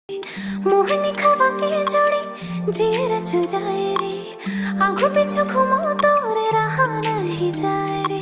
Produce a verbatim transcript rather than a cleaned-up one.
मोहनी खवा के जोड़ी जीर चुराए रे, आंखों पीछू घुमो तो रे रहा नहीं जाए रे।